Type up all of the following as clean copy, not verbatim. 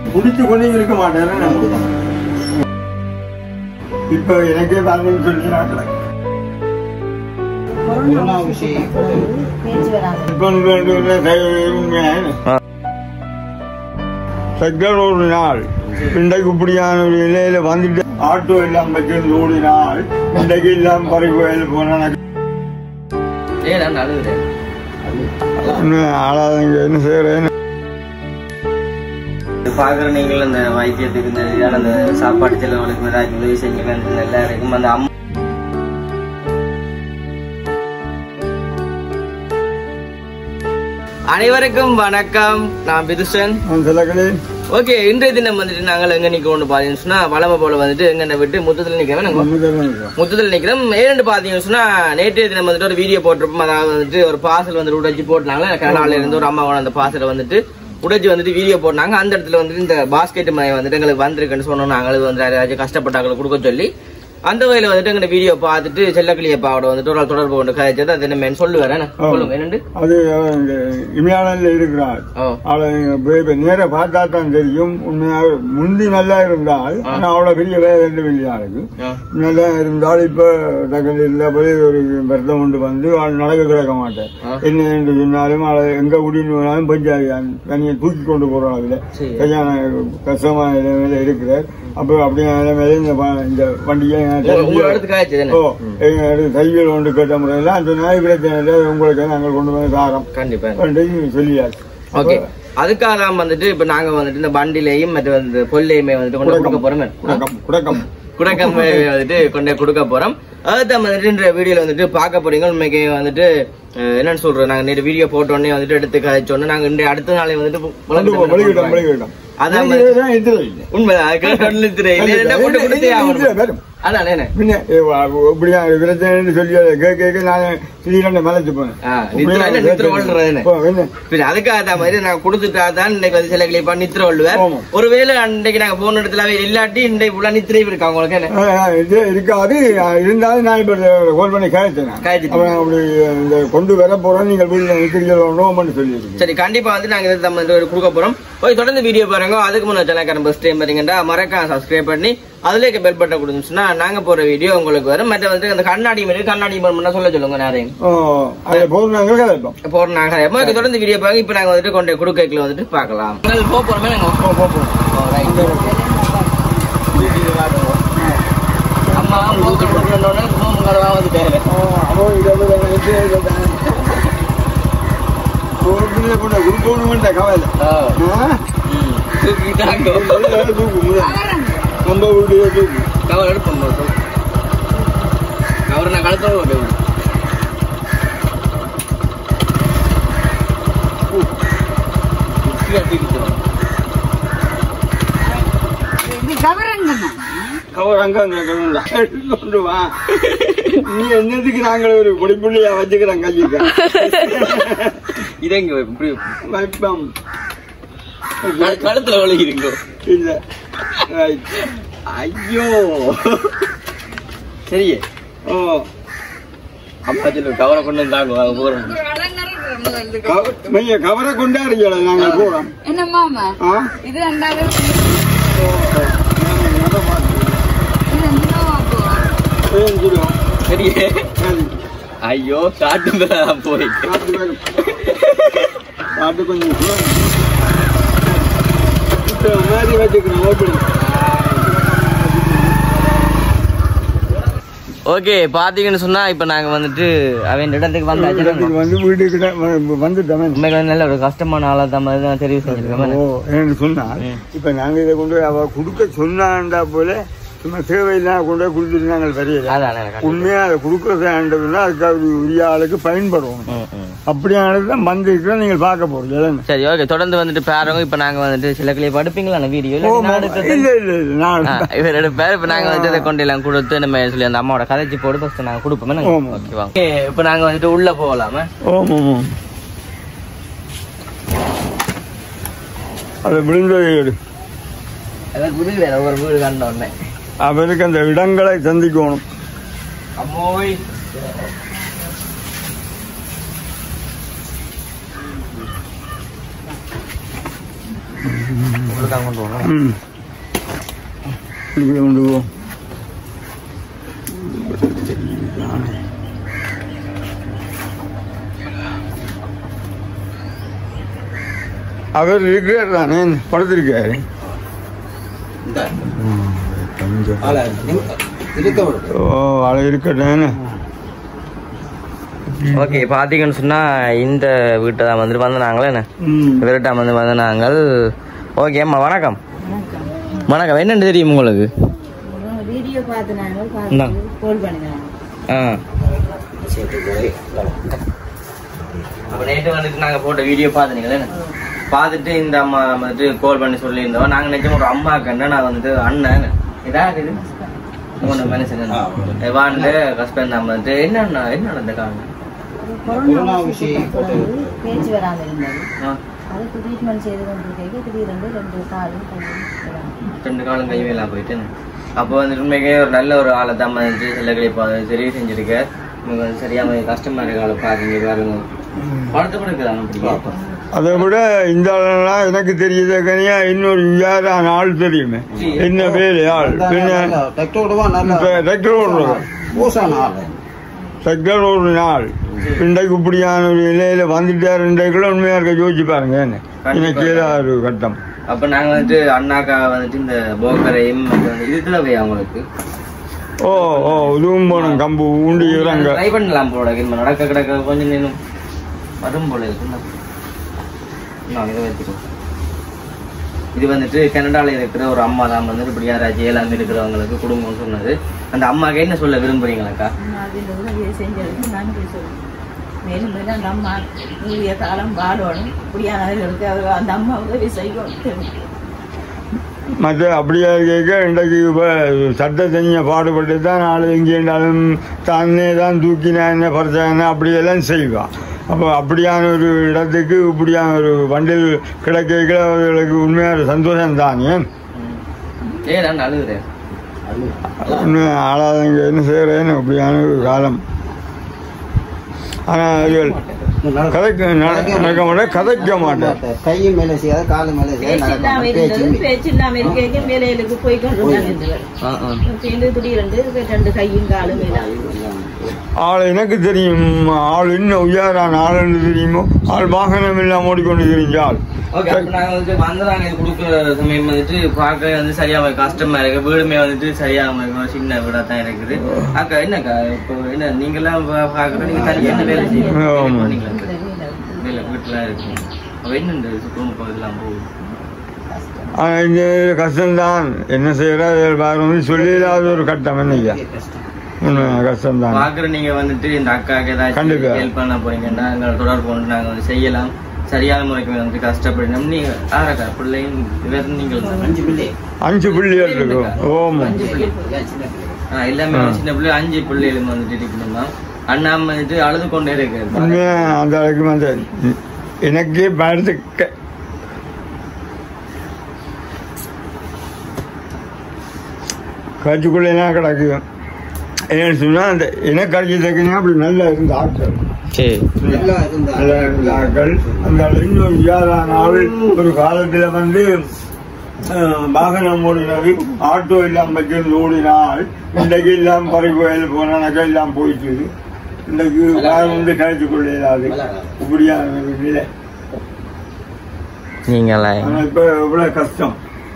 குடிச்சு கொண்டு இருக்க மாட்டேன். இப்ப எனக்கே பாருன்னு சொல்லிடுறாங்க. ஒரு நாள் இன்றைக்கு இப்படியான ஒரு நிலையில வந்துட்டு ஆட்டோ எல்லாம் வச்சிருந்து ஓடினால் இன்றைக்கு எல்லாம் பறிப்பு போனா ஆளாதங்க என்ன செய்யறேன்னு பாக்குற நீங்கள் அந்த வைத்தியத்துக்கு இந்த அந்த சாப்பாடு செலவுகளுக்கு ஏதாச்சும் உதவி செய்யுங்க எல்லாருக்கும் அந்த அம்மா. அனைவருக்கும் வணக்கம். நான் பிதுஷன். ஓகே, இன்றைய தினம் வந்துட்டு நாங்கள் எங்க நிக்கிறோம் பாத்தீங்கன்னு சொன்னா வளமை போல வந்துட்டு எங்க விட்டு முத்தத்துல நிக்கிறோம். ஏன்னு பாத்தீங்கன்னு சொன்னா நேற்றைய தினம் வந்துட்டு ஒரு வீடியோ போட்டிருப்போம். அதாவது வந்துட்டு ஒரு பார்சல் வந்துட்டு உடைச்சு போட்டாங்க. கனடால இருந்து ஒரு அம்மாவோட அந்த பார்சலை வந்துட்டு உடைச்சு வந்துட்டு வீடியோ போட்டாங்க. அந்த இடத்துல வந்துட்டு இந்த பாஸ்கெட் மழை வந்துட்டு எங்களுக்கு வந்திருக்குன்னு சொன்னோம். நாங்களுக்கு வந்து யாராச்சும் கஷ்டப்பட்டாங்களுக்கு கொடுக்க சொல்லி அந்த வகையில வந்துட்டு எங்க வீடியோ பார்த்துட்டு செல்லக்கிளியப்பாவோட வந்துட்டு ஒரு தொடர்பு கொண்டு கதைச்சது. அது என்ன சொல்லு வரேன் சொல்லுங்க. என்னண்டு அது இமயானல்ல இருக்கிறார். நேர பார்த்தா தான் தெரியும். உண்மையாக முந்தி நல்லா இருந்தால் ஆனா அவ்வளவு பெரிய வேலை இல்லையா இருக்கு. நல்லா இருந்தால் இப்ப இல்ல போய் ஒரு விரதம் கொண்டு வந்து நடக்க கிடக்க மாட்டேன். என்ன என்று சொன்னாலும் எங்க குடினாலும் பஞ்சாயத்து தனியை தூக்கி கொண்டு போறோம். அதுல சரியான கஷ்டமான நிலைமையில இருக்கிறார். அப்ப அப்படியே இந்த வண்டியை கைகள் கொண்டு கேட்ட முறையில அந்த நாய் பிரச்சனை உங்களுக்கு நாங்கள் கொண்டு வந்து தாரோம் கண்டிப்பா சொல்லியாச்சு. ஓகே, அதுக்காக வந்துட்டு இப்ப நாங்க வந்துட்டு இந்த வண்டிலையும் மற்ற இந்த கொல்லையுமே வந்துட்டு கொண்டு கொடுக்க போறோம். குடக்கம் வந்துட்டு கொண்டே கொடுக்க போறோம். அதுதான் வந்துட்டு இந்த வீடியோல வந்துட்டு பார்க்க போறீங்க. உண்மைக்கு வந்துட்டு என்னன்னு சொல்றோம், நாங்க நேற்று வீடியோ போட்டோன்னே வந்துட்டு எடுத்து கதைச்சோன்னு நாங்க இன்றைய அடுத்த நாளே வந்துட்டு அதான் உண்மைதான். அதுக்காக மாதிரி நான் கொடுத்துட்டாதான் இன்னைக்கு வந்து சில கிளிப்பா நித்திர கொள்ளுவேன். ஒருவேளை அன்றைக்கு நாங்க போன இடத்துல இல்லாட்டி இன்றைக்கு நித்திரை இருக்கா உங்களுக்கு இருக்காது. இருந்தாலும் நான் இப்ப கோல் பண்ணி கொண்டு வர போறோம். நீங்கள் சொல்லி சரி, கண்டிப்பா வந்து நாங்க இதை கொடுக்க போறோம். போய் தொடர்ந்து வீடியோ பாருங்க. அதுக்கு முன்னாடி சேனல் ஃபர்ஸ்ட் டைம் பாத்தீங்கன்னா மறக்காம சப்ஸ்கிரைப் பண்ணி அதுல பெல் பட்டன் கொடுத்துச்சுன்னா நாங்க போற வீடியோ உங்களுக்கு வரும். மற்ற வந்து அந்த கண்ணாடி சொல்ல சொல்லுங்க. நிறைய போறாங்க தொடர்ந்து வீடியோ பாருங்க. இப்ப நாங்க வந்துட்டு கொண்டு கொடுக்கல வந்துட்டு பாக்கலாம். அம்மா குடுக்கணும் கவலை கவர் எடுப்போம். கவர் நான் கலத்தோட கவர் அங்க கொண்டு வா. நீ என்னதுக்கு நாங்கள் ஒரு பொடிப்புள்ளியா வச்சுக்கிறோம் கையில. இதங்க கழுத்துல வலிக்கிறீங்களோ இல்ல? ஐயோ சரியே. ஓ அப்பா சொல்லு கவரை கொண்டு வந்தாங்க போறோம். கவரை கொண்டாடுங்க நாங்கள் போறோம். என்ன மாமா இது சரியே. ஐயோ காட்டு போய் காட்டு கொஞ்சம் மாதிரி வச்சுக்கிறோம். ஓகே, பாத்தீங்கன்னு சொன்னா இப்ப நாங்க வந்துட்டு அவன் இடத்துக்கு வந்து வீட்டுக்கு வந்துட்டோம். நல்ல ஒரு கஷ்டமான ஆளா தான் தெரிவு செஞ்சிருக்கோம் சொன்னா. இப்ப நாங்க இதை கொண்டு அவ கொடுக்க சொன்னாண்டா போல சும்மா தேவையில்லாம் கொண்டு போய் கொடுத்துட்டு நாங்கள் தெரியல. உண்மையா அதை கொடுக்கறதுன்னா அதுக்காக உரிய ஆளுக்கு பயன்படுவோம். அப்படியானதுதான் வந்திருக்கிறோம். நீங்கள் பார்க்க போறீங்க. சரி, ஓகே, தொடர்ந்து வந்துட்டு பாருங்க. இப்ப நாங்க வந்துட்டு சில கிளியை படுப்பீங்களா வீடியோ இவர் எடுப்பாரு. இப்ப நாங்க வந்து இதை கொண்டு எல்லாம் கொடுத்து நம்ம சொல்லி அந்த அம்மாவோட கதைச்சு போட்டு ஃபர்ஸ்ட் நாங்க கொடுப்போம். ஓகேவா? இப்ப நாங்க வந்துட்டு உள்ள போகலாமா? அதை விழுந்தது ஒரு வீடு கண்ட உடனே அவருக்கு அந்த இடங்களை சந்திக்கணும். அம்மோய் கொண்டு போகணும். கொண்டு போ. அவர் இருக்கிறார் தானே படுத்திருக்காரு. இருக்கட்டேன்னு. ஓகே பாத்தீங்கன்னு சொன்னா இந்த வீட்டை தான் வந்துட்டு வந்தாங்களே விரட்டா வந்து நாங்கள். ஓகே அம்மா வணக்கம். வணக்கம். என்னன்னு தெரியும் உங்களுக்கு? வீடியோ பார்த்துனாங்க. அப்ப நேற்று வந்துட்டு நாங்க போட்ட வீடியோ பாத்துனீங்களே, பார்த்துட்டு இந்த அம்மா வந்துட்டு கால் பண்ணி சொல்லியிருந்தோம். நாங்க நினைச்சோம் ஒரு அம்மாக்கு என்ன நான் வந்துட்டு அண்ணன் இதாக மனுஷன் ஹஸ்பண்ட் நம்ம வந்துட்டு என்ன நடந்த காரணம் பேச்சு வராம இருந்தது. அதுக்கு ட்ரீட்மெண்ட் செய்து கொண்டிருக்கேன். திடீரென்று ரெண்டு காலம் கைவேலாம் போயிட்டு அப்போ வந்துட்டு உண்மைக்கே ஒரு நல்ல ஒரு ஆளை தான் வந்துட்டு சிலகளை சரி செஞ்சிருக்க. சரியான கஷ்டமா இருக்க ஆளை பாருங்க பாருங்க. படத்தை கூட இருக்குதாங்க. அதை விட இந்த ஆளெல்லாம் எனக்கு தெரியுது. இன்னொரு யாரான ஆள் தெரியுமே, என்ன பேரு ஆள் ஒரு நாள் இன்றைக்கு இப்படியான ஒரு நிலையில வந்துட்டாரு. இன்றைக்குள்ள உண்மையா இருக்க யோசிச்சு பாருங்க. எனக்கு ஏதாவது ஒரு கட்டம். அப்ப நாங்க வந்துட்டு அண்ணாக்கா வந்துட்டு இந்த போக்கரையும் இதுல போய் அவங்களுக்கு இதுவும் போனோம். கம்பு ஊண்டி ட்ரை பண்ணலாம் போல நடக்க கிடக்க கொஞ்சம் நேரம் வரும் போல இருக்கு. இது வந்துட்டு கனடால இருக்கிற ஒரு அம்மா தான் வந்துட்டு இப்படி யாராச்சும் எல்லாமே இருக்கிறவங்களுக்கு குடும்பம் சொன்னது. அந்த அம்மாக்கு என்ன சொல்ல விரும்புறீங்களாக்கா? மேலும் அந்த அம்மா நீடிய காலம் வாழணும். இப்படியானவர்களுக்கு அந்த அம்மா உதவி செய்யணும். மற்ற அப்படியா கேட்க இன்றைக்கு சட்ட செஞ்ச பாடுபட்டு தான் நாலு எங்கேண்டாலும் தானே தான் தூக்கினா என்ன பறிச்சாங்கன்னா அப்படியெல்லாம் செய்வான். அப்போ அப்படியான ஒரு இடத்துக்கு இப்படியான ஒரு வண்டில் கிடைக்க அவர்களுக்கு உண்மையான சந்தோஷம் தானே. ஆளாதங்க என்ன செய்யறேன்னு அப்படியான ஒரு காலம். ஆனால் கதைக்க மாட்டேன். கையும் மேலே செய்யாத காலம் மேலே பேச்சு இல்லாம இருக்க வேலைகளுக்கு போய் ரெண்டு கையும் காலும் ஆள் எனக்கு தெரியும். ஆள் இன்னும் உயரான ஆள் என்று தெரியுமோ. ஆள் வாகனம் எல்லாம் ஓடிக்கொண்டு தெரிஞ்சால் கொடுக்குற சமயம் வந்துட்டு பார்க்க வந்து சரியா கஷ்டமா இருக்கு. வீடுமே வந்துட்டு சரியாம இருக்கும். சின்ன வீடா தான் இருக்குது. அக்கா என்னக்கா இப்போ என்ன நீங்க எல்லாம் பாக்குற நீங்க தனியா என்ன வேலை செய்யணும் வீட்டுல இருக்கு. அப்ப என்ன குடும்பம் இதெல்லாம் போகுது. கஷ்டம்தான். என்ன செய்யறது சொல்லிடாத ஒரு கட்டம். என்னையா கஷ்டம் தான். பாக்குற நீங்க வந்துட்டு இந்த அக்காக்கு ஏதாச்சும் ஹெல்ப் பண்ண போறீங்கன்னா எங்களை தொடர்பு கொண்டு நாங்க வந்து செய்யலாம். சரியான முறைக்கு வந்து கஷ்டப்படணும். நீங்க ஆறாக்கா பிள்ளையும் நீங்கள் 5 பிள்ளைகள் இருக்கும். எல்லாமே சின்ன பிள்ளை 5 பிள்ளைகளும் வந்துட்டு இருக்கணும்னா அண்ணா வந்துட்டு அழுது கொண்டே இருக்கு. அந்த அளவுக்கு வந்து எனக்கே பார்த்து காட்சிக்குள்ளேனா கிடக்கு. என்னன்னு சொன்னா அந்த எனக்கு கழிச்சு அப்படி நல்லா இருந்த ஆட்கள் அந்த இன்னும் யாரான ஒரு காலத்துல வந்து வாகனம் ஓடினது ஆட்டோ எல்லாம் வச்சிருந்து ஓடினால் இன்றைக்கு எல்லாம் பறிகோயில் போனாக்கா எல்லாம் போயிட்டு இன்றைக்கு வந்து கழிச்சு கொள்ள இயலாது. இப்படியான நிலை. இப்ப எவ்வளவு கஷ்டம்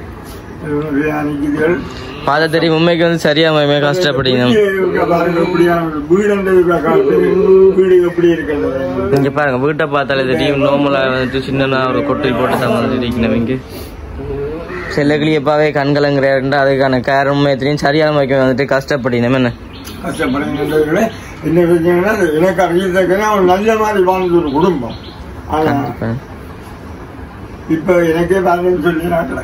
பாத தெரியும். உண்மைக்கு வந்து சரியா கஷ்டப்படுங்க. நீங்க பாருங்க வீட்டை பார்த்தாலே தெரியும். நோமலா வந்துட்டு சின்ன ஒரு கொட்டை போட்டு தான் இருக்கணும். செல்லக்கிளியப்பாவே கண்கலங்கிறாருண்டா அதுக்கான காரணமே தெரியும். சரியான முறைக்கு வந்துட்டு கஷ்டப்படணும். என்ன கஷ்டப்படுங்க எனக்கு அறிஞர் நல்ல மாதிரி வாழ்ந்த ஒரு குடும்பம். இப்ப எனக்கே பாருன்னு சொல்லி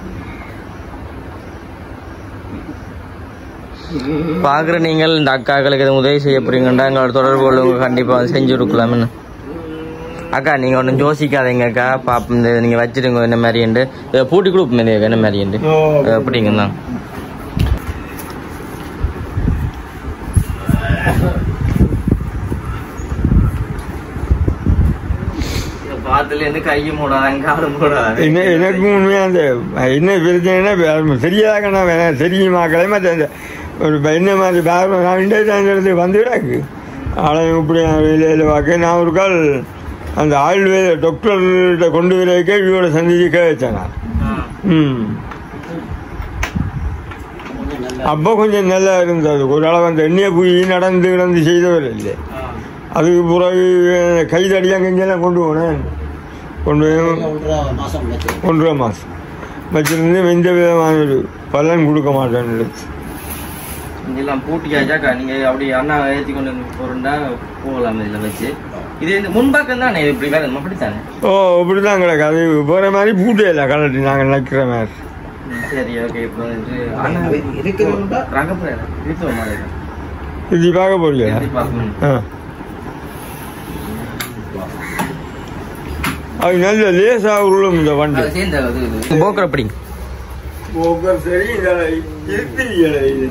பாக்குற நீங்கள் இந்த அக்காக்களுக்கு எதுவும் உதவி செய்ய போறீங்கன்றா எங்களோட தொடர்பு கொள்ளுங்க. கண்டிப்பா செஞ்சு கொடுக்கலாம். அக்கா நீங்க ஒன்றும் யோசிக்காதீங்க அக்கா. பாப்போம் இந்த நீங்க வச்சிருங்க என்ன மாதிரிண்டு பூட்டி கொடுப்போம் என்ன மாதிரிண்டு அப்படிங்கண்ணா. பார்த்து பக்கத்துல இருந்து கையும் மூடாது காலும் மூடாது. எனக்கும் உண்மையா அந்த என்ன பிரச்சனைனா சரியாக நான் தெரியுமாக்களே மற்ற ஒரு என்ன மாதிரி பேரம் நான் இடத்துல வந்துடாக்கு ஆலயம் இப்படி வேலையில் பார்க்க நான் ஒரு கால் அந்த ஆயுர்வேத டாக்டர்கிட்ட கொண்டு வர கேள்வியோட சந்திக்க வச்சேன் நான். அப்போ கொஞ்சம் நல்லா இருந்தது. ஒரு அளவு அந்த எண்ணெயை போய் நடந்து செய்தவர் இல்லை. அதுக்கு பிறகு கைதடியாக கெஞ்செல்லாம் கொண்டு போனேன். கொண்டு போய் 1.5 மாதம் வச்சிருந்து எந்த விதமான ஒரு பலன் கொடுக்க மாட்டேன்னு இதெல்லாம் பூட்டியாச்சாக்கா நீங்க அப்படி அண்ணா ஏற்றி கொண்டு போறா போகலாம் இதுல வச்சு. இது இந்த முன்பக்கம் தானே இப்படி வேற அப்படித்தானே? ஓ இப்படிதான் கிடக்கு. அது போற மாதிரி பூட்டே இல்லை கலட்டி நாங்க நினைக்கிற மாதிரி. சரி ஓகே. இப்போ வந்து அண்ணா ரங்கப்புறம் இது பார்க்க போறீங்க? அது நல்ல லேசா உருளும் இந்த வண்டி. போக்கர் அப்படி போக்கர் சரி இருக்கு இது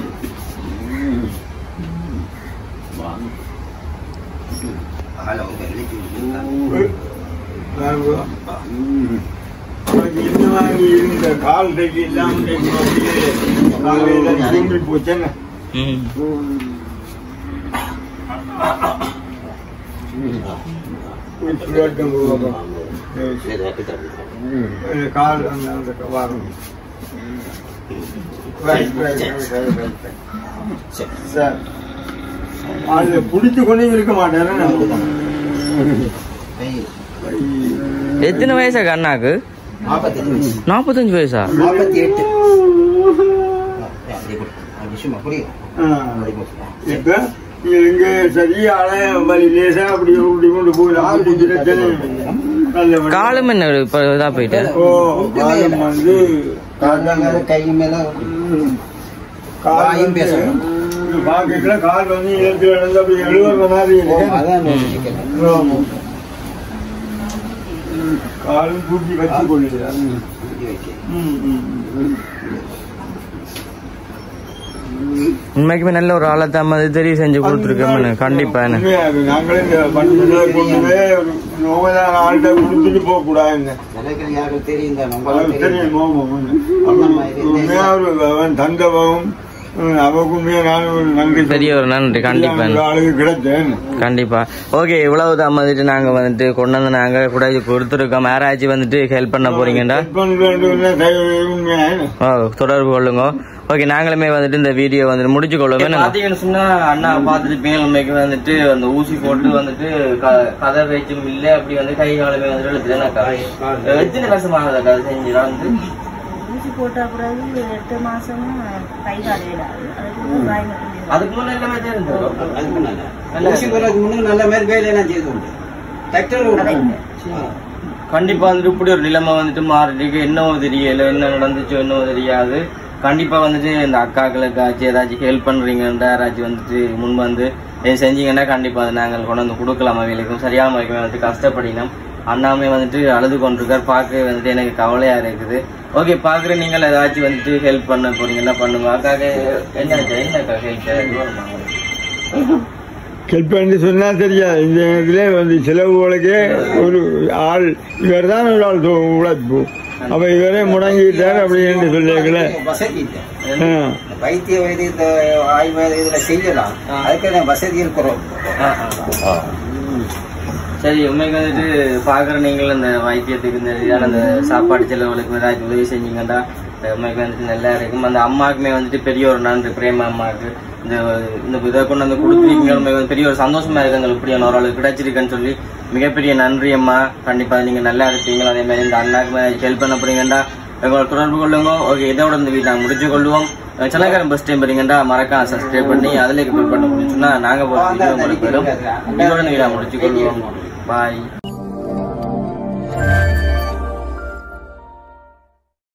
இருந்த கால் தைக்கு இல்லாம போச்சேங்க. கால் வரும் சார் அதுல புடிச்சு கொண்டு இருக்க மாட்டேன். எத்தனை வயசா அண்ணாக்கு? 45 வயசா? 48. இப்ப இங்க சரியான லேசா அப்படி அப்படி கொண்டு போயிடலாம். காலம் என்ன இப்ப இதா போயிட்டு வந்து கை மேல காயும் பேசணும். பாக்கெட்ல கால் வந்து இழந்து இழந்து அப்படி எழுதுற மாதிரி காலும் கூட்டி வச்சு கொள்ளுது. உண்மைக்குமே நல்ல ஒரு ஆளை தான் தெரிவு செஞ்சு கொடுத்துருக்கேன். கண்டிப்பா நாங்களே இந்த பண்டிகை கொண்டுவே நோவதான ஆள்கிட்ட கொடுத்துட்டு போக கூடாது. தெரியும் தந்தவும் அவக்குமே நன்றி, பெரிய ஒரு நன்றி. கண்டிப்பா கிடைச்சேன். கண்டிப்பா ஓகே. இவ்வளவுதான் வந்துட்டு நாங்க வந்துட்டு கொண்டு வந்து நாங்க கூட கொடுத்துருக்கோம். யாராச்சும் வந்துட்டு ஹெல்ப் பண்ண போறீங்கடா தொடர்பு கொள்ளுங்க. ஓகே நாங்களுமே வந்துட்டு இந்த வீடியோ வந்துட்டு முடிச்சு கொள்ளுங்க. பாத்தீங்கன்னு சொன்னா அண்ணா பாத்துட்டு பேங்களுக்கு வந்துட்டு அந்த ஊசி போட்டு வந்துட்டு கதை வச்சும் இல்ல அப்படி வந்து கை காலமே வந்துட்டு எத்தனை வருஷமாக கதை செஞ்சு வந்து ஊசி போட்டா கூடாது 8 மாசமும் கை காலையிடாது. அதுக்கு முன்னாடி எல்லாமே நல்ல மாதிரி வேலையெல்லாம் செய்து கண்டிப்பா வந்துட்டு இப்படி ஒரு நிலைமை வந்துட்டு மாறிட்டு என்னவோ தெரியல, என்ன நடந்துச்சோ என்னவோ தெரியாது. கண்டிப்பா வந்துட்டு இந்த அக்காக்களுக்காச்சும் ஏதாச்சும் ஹெல்ப் பண்றீங்கன்ற யாராச்சும் வந்துட்டு முன் வந்து செஞ்சீங்கன்னா கண்டிப்பா அதை நாங்கள் கொண்டு வந்து கொடுக்கலாம். அவைகளுக்கும் சரியான முறைக்கு வந்துட்டு கஷ்டப்படினோம். அண்ணாமே வந்துட்டு அழுது கொண்டிருக்கார். பார்க்க வந்துட்டு எனக்கு கவலையா இருக்குது. ஓகே பாக்குற நீங்கள் ஏதாச்சும் வந்துட்டு ஹெல்ப் பண்ண போறீங்க என்ன பண்ணுங்க. அக்காக்கு என்னக்கா ஹெல்ப் பண்ணி சொன்னா தெரியாது. இந்த நேரத்திலே வந்து செலவுகளுக்கே ஒரு ஆள் இவர் தான் ஒரு ஆள் உழைப்பு. அப்ப இவரே முடங்கிட்டார் அப்படின்னு சொல்லிக்கல. வைத்திய இந்த ஆய்வு இதுல செய்யலாம். அதுக்கு வசதி இருக்கிறோம். சரி உண்மைக்கு வந்துட்டு பாக்குற நீங்கள் அந்த வைத்தியத்துக்கு இந்த அந்த சாப்பாடு செலவுகளுக்கு ஏதாச்சும் உதவி செஞ்சீங்கண்டா உண்மைக்கு வந்துட்டு நல்லா இருக்கும். அந்த அம்மாவுக்குமே வந்துட்டு பெரிய ஒரு நன்றி. பிரேமா அம்மாவுக்கு இந்த இதை கொண்டு வந்து கொடுத்துருக்கீங்க. பெரிய ஒரு சந்தோஷமா இருக்கு. எங்களுக்கு இப்படியான ஒரு ஆளுக்கு கிடைச்சிருக்குன்னு சொல்லி மிகப்பெரிய நன்றி அம்மா. கண்டிப்பா நீங்க நல்லா இருப்பீங்க. அதே மாதிரி இந்த அண்ணாக்கு ஹெல்ப் பண்ண போறீங்கடா எங்களை தொடர்பு கொள்ளுங்க. ஓகே இதோட இந்த வீட்டை முடிச்சு கொள்வோம். சென்னக்காரன் பஸ் டைம் வரீங்கடா மறக்காம சப்ஸ்கிரைப் பண்ணி அதுல கிளிக் பண்ண முடிச்சுன்னா நாங்க போறோம். இதோட இந்த வீட்டை முடிச்சு கொள்வோம். பாய்.